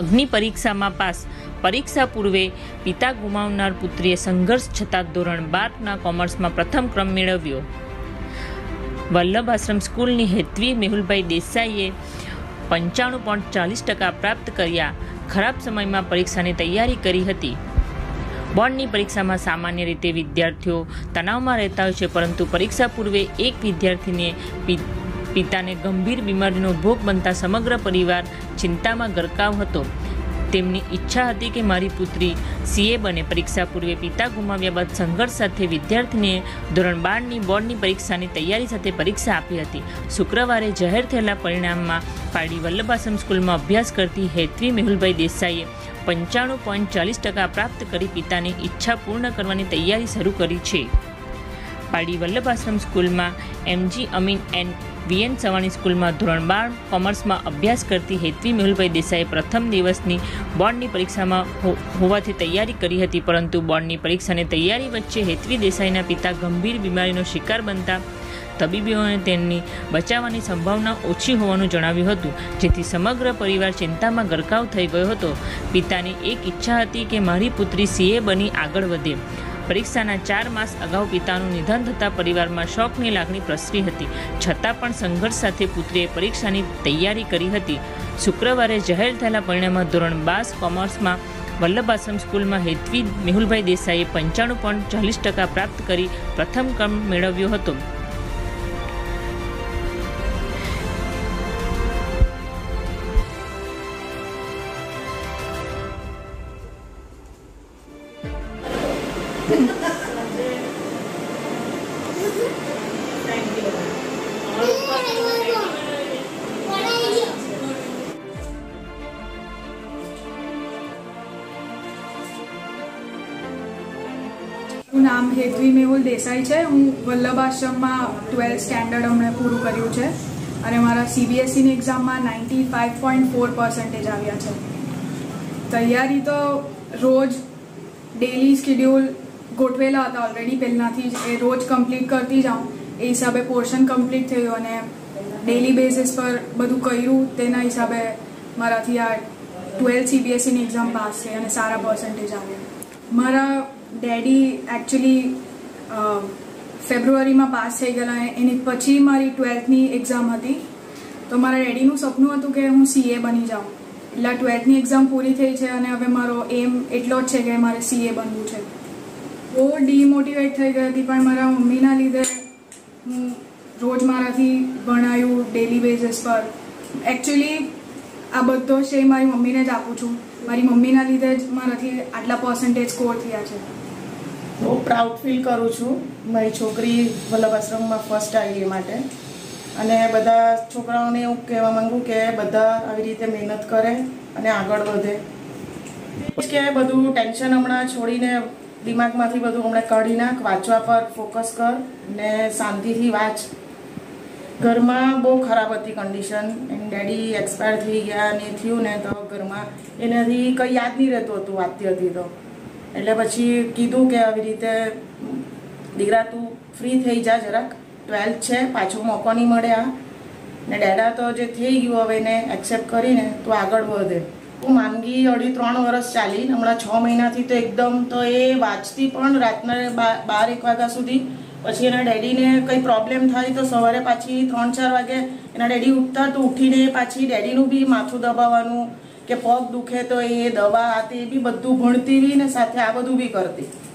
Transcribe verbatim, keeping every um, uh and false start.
અગ્નિ પરીક્ષામાં પાસ। પરીક્ષા પૂર્વે પિતા ગુમાવનાર પુત્રીએ સંઘર્ષ છતાં ધોરણ બારના કોમર્સમાં પ્રથમ ક્રમ મેળવ્યો। વલ્લભ આશ્રમ સ્કૂલની હેત્વી મેહુલભાઈ દેસાઈએ પંચાણું પોઈન્ટ ચાલીસ ટકા પ્રાપ્ત કર્યા। ખરાબ સમયમાં પરીક્ષાની તૈયારી કરી હતી। બોર્ડની પરીક્ષામાં સામાન્ય રીતે વિદ્યાર્થીઓ તણાવમાં રહેતા હોય છે, પરંતુ પરીક્ષા પૂર્વે એક વિદ્યાર્થીને પિતાને ગંભીર બીમારીનો ભોગ બનતા સમગ્ર પરિવાર ચિંતામાં ગરકાવ હતો। તેમની ઈચ્છા હતી કે મારી પુત્રી સીએ બને। પરીક્ષા પૂર્વે પિતા ગુમાવ્યા બાદ સંઘર્ષ સાથે વિદ્યાર્થીનીએ ધોરણ બારની બોર્ડની પરીક્ષાની તૈયારી સાથે પરીક્ષા આપી હતી। શુક્રવારે જાહેર થયેલા પરિણામમાં પારડી વલ્લભ આશ્રમ સ્કૂલમાં અભ્યાસ કરતી હેત્વી મેહુલભાઈ દેસાઈએ પંચાણું પોઈન્ટ ચાલીસ ટકા પ્રાપ્ત કરી પિતાની ઈચ્છા પૂર્ણ કરવાની તૈયારી શરૂ કરી છે। પારડી વલ્લભ આશ્રમ સ્કૂલમાં MG Amin and VN Savani સ્કૂલમાં ધોરણ બાર કોમર્સમાં અભ્યાસ કરતી હેત્વી મેહુલભાઈ દેસાઈએ પ્રથમ દિવસની બોર્ડની પરીક્ષામાં હોવાથી તૈયારી કરી હતી, પરંતુ બોર્ડની પરીક્ષાની તૈયારી વચ્ચે હેત્વી દેસાઈના પિતા ગંભીર બીમારીનો શિકાર બનતા તબીબોએ તેમની બચાવવાની સંભાવના ઓછી હોવાનું જણાવ્યું હતું, જેથી સમગ્ર પરિવાર ચિંતામાં ગરકાવ થઈ ગયો હતો। પિતાની એક ઈચ્છા હતી કે મારી પુત્રી સીએ બની આગળ વધે। પરીક્ષાના ચાર માસ અગાઉ પિતાનું નિધન થતાં પરિવારમાં શોકની લાગણી પ્રસરી હતી, છતાં પણ સંઘર્ષ સાથે પુત્રીએ પરીક્ષાની તૈયારી કરી હતી। શુક્રવારે જાહેર થયેલા પરિણામમાં ધોરણ બાર કોમર્સમાં વલ્લભ આશ્રમ સ્કૂલમાં હેત્વી મેહુલભાઈ દેસાઈએ પંચાણું પોઈન્ટ ચાલીસ ટકા પ્રાપ્ત કરી પ્રથમ ક્રમ મેળવ્યો હતો। નામ હેત્વી મેહુલ દેસાઈ છે। હું વલ્લભ આશ્રમમાં ટ્વેલ્થ સ્ટેન્ડર્ડ હમણાં પૂરું કર્યું છે અને મારા સીબીએસઈની એક્ઝામમાં ninety five point four percentage આવ્યા છે। તૈયારી તો રોજ ડેલી સ્કેડ્યુલ ગોઠવેલા હતા ઓલરેડી પહેલાંથી જ, એ રોજ કમ્પ્લીટ કરતી જાઉં એ હિસાબે પોર્શન કમ્પ્લીટ થયું અને ડેલી બેઝિસ પર બધું કર્યું, તેના હિસાબે મારાથી આ ટ્વેલ્થ સીબીએસઈની એક્ઝામ પાસ થઈ અને સારા પર્સન્ટેજ આવ્યા। મારા ડેડી એકચ્યુઅલી ફેબ્રુઆરીમાં પાસ થઈ ગયેલા, એની પછી મારી ટ્વેલ્થની એક્ઝામ હતી, તો મારા ડેડીનું સપનું હતું કે હું સીએ બની જાઉં। એટલે ટ્વેલ્થની એક્ઝામ પૂરી થઈ છે અને હવે મારો એમ એટલો જ છે કે મારે સીએ બનવું છે। બહુ ડીમોટિવેટ થઈ ગઈ હતી, પણ મારા મમ્મીના લીધે હું રોજ મારાથી ભણાયું ડેલી બેઝિસ પર। એકચ્યુઅલી આ બધો શ્રેય મારી મમ્મીને જ આપું છું। મારી મમ્મીના લીધે જ મારાથી આટલા પર્સન્ટેજ સ્કોર થયા છે। બહુ પ્રાઉડ ફીલ કરું છું મારી છોકરી વલ્લભ આશ્રમમાં ફર્સ્ટ આવી એ માટે, અને બધા છોકરાઓને એવું કહેવા માંગુ કે બધા આવી રીતે મહેનત કરે અને આગળ વધે। કે બધું ટેન્શન હમણાં છોડીને દિમાગમાંથી બધું હમણાં કાઢી નાખ, વાંચવા પર ફોકસ કર ને શાંતિથી વાંચ। ઘરમાં બહુ ખરાબ હતી કન્ડિશન, એની ડેડી એક્સપાયર થઈ ગયા ને થયું ને તો ઘરમાં એનાથી કંઈ યાદ નહીં રહેતું હતું વાંચતી હતી તો, એટલે પછી કીધું કે આવી રીતે દીકરા તું ફ્રી થઈ જા જરાક, ટ્વેલ્થ છે પાછો મોકો નહીં મળે આ ને ડેડા તો જે થઈ ગયું હવે એને એક્સેપ્ટ કરીને તું આગળ વધે। હું માંદગી અઢી ત્રણ વર્ષ ચાલી, હમણાં છ મહિનાથી તો એકદમ તો એ વાંચતી પણ રાતના બાર એક વાગ્યા સુધી, પછી એના ડેડીને કંઈ પ્રોબ્લેમ થાય તો સવારે પાછી ત્રણ ચાર વાગે એના ડેડી ઉઠતા તો ઉઠીને પાછી ડેડીનું બી માથું દબાવવાનું કે પગ દુખે તો એ દવા આ તે બી બધું ભણતી બી ને સાથે આ બધું બી કરતી।